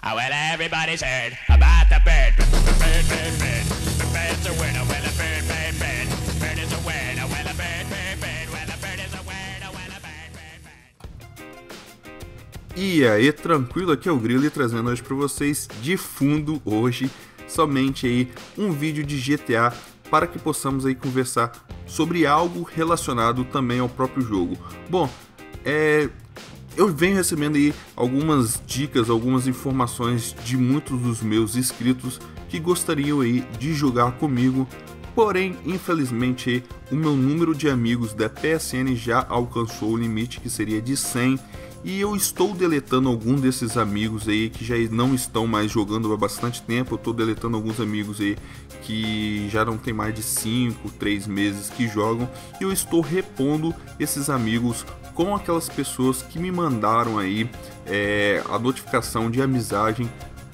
Oh, well, everybody's heard about the bird. Bird, bird, bird. The bird's a word. Oh, well, a bird, bird, bird. Bird is a word. Oh, well, a bird, bird, bird. Well, a bird is a word. Oh, well, a bird, bird, bird. E aí, tranquilo? Aqui é o Grilo e trazendo hoje para vocês de fundo hoje somente aí um vídeo de GTA para que possamos aí conversar sobre algo relacionado também ao próprio jogo. Bom, eu venho recebendo aí algumas dicas, algumas informações de muitos dos meus inscritos que gostariam aí de jogar comigo, porém, infelizmente, aí, o meu número de amigos da PSN já alcançou o limite, que seria de 100, e eu estou deletando algum desses amigos aí que já não estão mais jogando há bastante tempo. Eu estou deletando alguns amigos aí que já não tem mais de 5, 3 meses que jogam, e eu estou repondo esses amigos com aquelas pessoas que me mandaram aí a notificação de amizade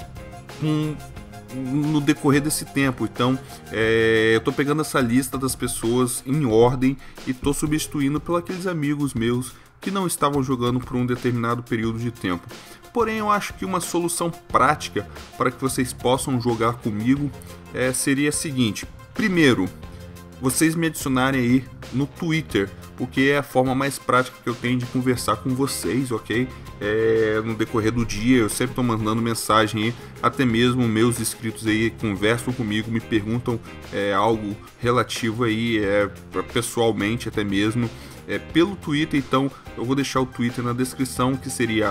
no decorrer desse tempo. Então eu tô pegando essa lista das pessoas em ordem e tô substituindo por aqueles amigos meus que não estavam jogando por um determinado período de tempo. Porém, eu acho que uma solução prática para que vocês possam jogar comigo seria a seguinte: primeiro, vocês me adicionarem aí no Twitter, porque é a forma mais prática que eu tenho de conversar com vocês, ok? No decorrer do dia, eu sempre estou mandando mensagem aí, até mesmo meus inscritos aí conversam comigo, me perguntam algo relativo aí, pessoalmente até mesmo, pelo Twitter. Então eu vou deixar o Twitter na descrição, que seria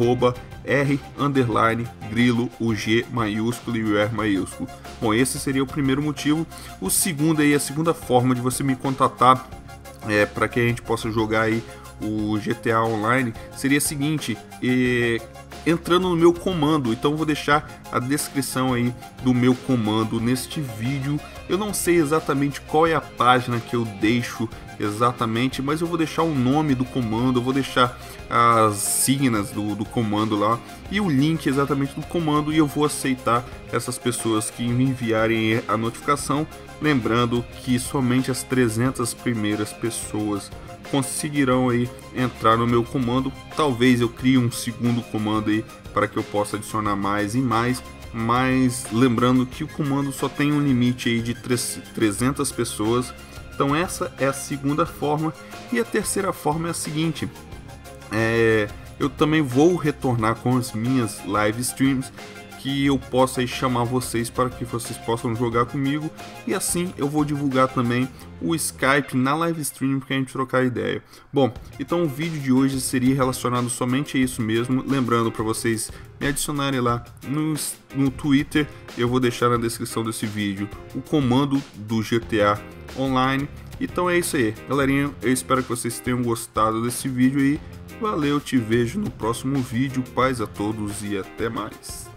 @R_Grilo, o G maiúsculo e o R maiúsculo. Bom, esse seria o primeiro motivo. O segundo aí, a segunda forma de você me contatar para que a gente possa jogar aí o GTA Online seria a seguinte: entrando no meu comando. Então eu vou deixar a descrição aí do meu comando neste vídeo. Eu não sei exatamente qual é a página que eu deixo exatamente, mas eu vou deixar o nome do comando, eu vou deixar as signas do comando lá e o link exatamente do comando, e eu vou aceitar essas pessoas que me enviarem a notificação. Lembrando que somente as 300 primeiras pessoas conseguirão aí entrar no meu comando. Talvez eu crie um segundo comando aí para que eu possa adicionar mais e mais, mas lembrando que o comando só tem um limite aí de 300 pessoas. Então essa é a segunda forma. E a terceira forma é a seguinte: eu também vou retornar com as minhas live streams, que eu possa aí chamar vocês para que vocês possam jogar comigo, e assim eu vou divulgar também o Skype na live stream para a gente trocar ideia. Bom, então o vídeo de hoje seria relacionado somente a isso mesmo. Lembrando para vocês me adicionarem lá no Twitter, eu vou deixar na descrição desse vídeo o comando do GTA Online. Então é isso aí, galerinha, eu espero que vocês tenham gostado desse vídeo aí. Valeu, te vejo no próximo vídeo, paz a todos e até mais.